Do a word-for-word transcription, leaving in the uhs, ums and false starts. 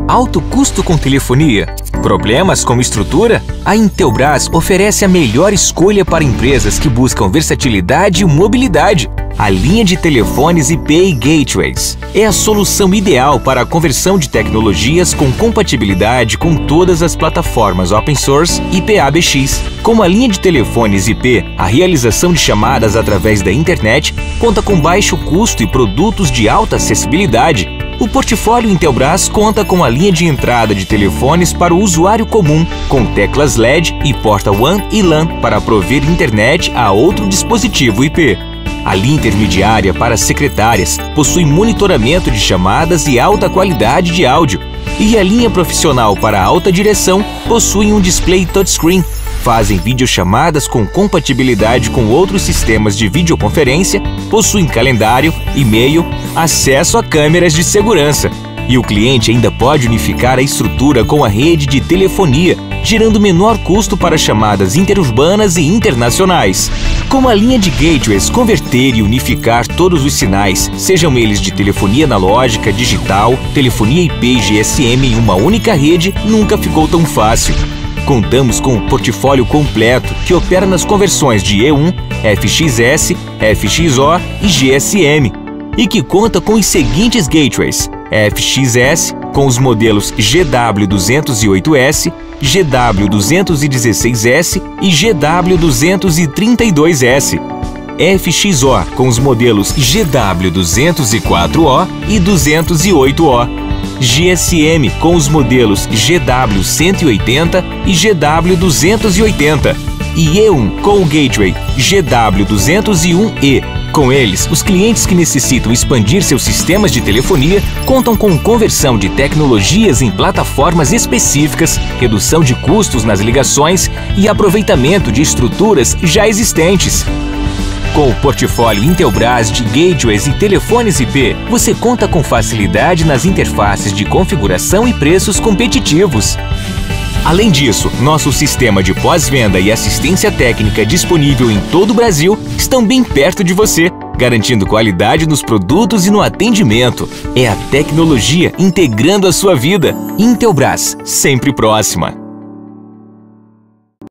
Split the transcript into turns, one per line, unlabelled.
Alto custo com telefonia? Problemas com estrutura? A Intelbras oferece a melhor escolha para empresas que buscam versatilidade e mobilidade. A linha de telefones I P e gateways é a solução ideal para a conversão de tecnologias com compatibilidade com todas as plataformas open source I P A B X. Como a linha de telefones I P, a realização de chamadas através da internet conta com baixo custo e produtos de alta acessibilidade. O portfólio Intelbras conta com a linha de entrada de telefones para o usuário comum, com teclas L E D e porta WAN e LAN para prover internet a outro dispositivo I P. A linha intermediária para secretárias possui monitoramento de chamadas e alta qualidade de áudio. E a linha profissional para alta direção possui um display touchscreen. Fazem videochamadas com compatibilidade com outros sistemas de videoconferência, possuem calendário, e-mail, acesso a câmeras de segurança. E o cliente ainda pode unificar a estrutura com a rede de telefonia, gerando menor custo para chamadas interurbanas e internacionais. Com a linha de gateways, converter e unificar todos os sinais, sejam eles de telefonia analógica, digital, telefonia I P e G S M em uma única rede, nunca ficou tão fácil. Contamos com um portfólio completo que opera nas conversões de E um, F X S, F X O e G S M e que conta com os seguintes gateways: F X S com os modelos G W duzentos e oito S, G W duzentos e dezesseis S e G W duzentos e trinta e dois S. F X O com os modelos G W duzentos e quatro O e duzentos e oito O. G S M com os modelos G W cento e oitenta e G W duzentos e oitenta. E E um com o gateway G W duzentos e um E. Com eles, os clientes que necessitam expandir seus sistemas de telefonia contam com conversão de tecnologias em plataformas específicas, redução de custos nas ligações e aproveitamento de estruturas já existentes. Com o portfólio Intelbras de gateways e telefones I P, você conta com facilidade nas interfaces de configuração e preços competitivos. Além disso, nosso sistema de pós-venda e assistência técnica disponível em todo o Brasil estão bem perto de você, garantindo qualidade nos produtos e no atendimento. É a tecnologia integrando a sua vida. Intelbras, sempre próxima.